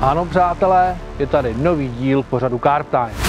Ano přátelé, je tady nový díl pořadu Carb Time.